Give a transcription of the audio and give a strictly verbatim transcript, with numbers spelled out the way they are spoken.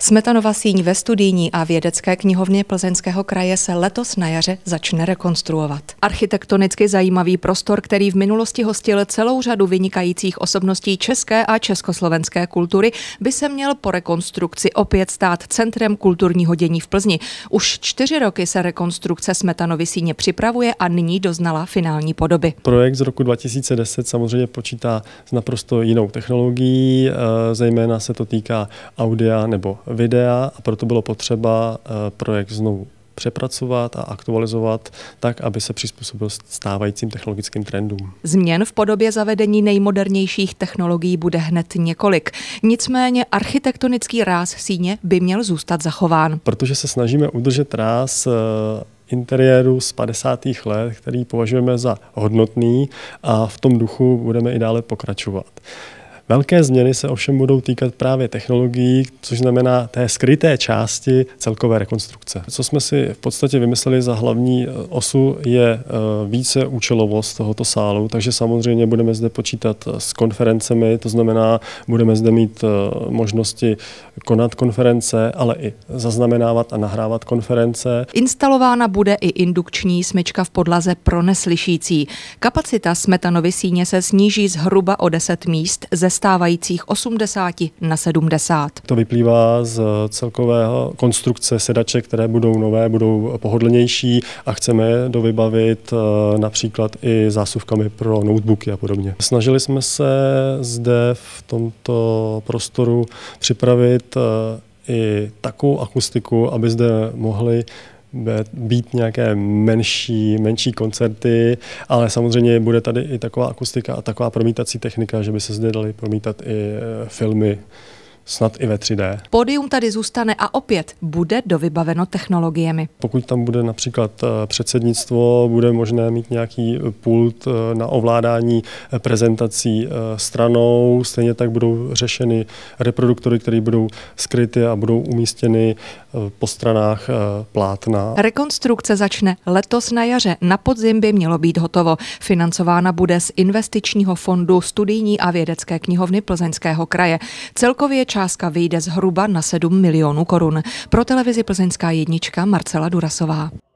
Smetanova síň ve studijní a vědecké knihovně Plzeňského kraje se letos na jaře začne rekonstruovat. Architektonicky zajímavý prostor, který v minulosti hostil celou řadu vynikajících osobností české a československé kultury, by se měl po rekonstrukci opět stát centrem kulturního dění v Plzni. Už čtyři roky se rekonstrukce Smetanovy síně připravuje a nyní doznala finální podoby. Projekt z roku dva tisíce deset samozřejmě počítá s naprosto jinou technologií, zejména se to týká audia nebo videa, a proto bylo potřeba projekt znovu přepracovat a aktualizovat tak, aby se přizpůsobil stávajícím technologickým trendům. Změn v podobě zavedení nejmodernějších technologií bude hned několik. Nicméně architektonický ráz síně by měl zůstat zachován. Protože se snažíme udržet ráz interiéru z padesátých let, který považujeme za hodnotný, a v tom duchu budeme i dále pokračovat. Velké změny se ovšem budou týkat právě technologií, což znamená té skryté části celkové rekonstrukce. Co jsme si v podstatě vymysleli za hlavní osu, je více účelovost tohoto sálu, takže samozřejmě budeme zde počítat s konferencemi, to znamená, budeme zde mít možnosti konat konference, ale i zaznamenávat a nahrávat konference. Instalována bude i indukční smyčka v podlaze pro neslyšící. Kapacita Smetanovy síně se sníží zhruba o deset míst ze stávajících osmdesáti na sedmdesát. To vyplývá z celkového konstrukce sedaček, které budou nové, budou pohodlnější, a chceme je dovybavit například i zásuvkami pro notebooky a podobně. Snažili jsme se zde v tomto prostoru připravit i takovou akustiku, aby zde mohli být nějaké menší, menší koncerty, ale samozřejmě bude tady i taková akustika a taková promítací technika, že by se zde daly promítat i filmy, snad i ve tři dé. Pódium tady zůstane a opět bude dovybaveno technologiemi. Pokud tam bude například předsednictvo, bude možné mít nějaký pult na ovládání prezentací stranou, stejně tak budou řešeny reproduktory, které budou skryty a budou umístěny po stranách plátna. Rekonstrukce začne letos na jaře, na podzim by mělo být hotovo. Financována bude z investičního fondu studijní a vědecké knihovny Plzeňského kraje. Celkově částka vyjde zhruba na sedm milionů korun. Pro televizi Plzeňská jednička Marcela Durasová.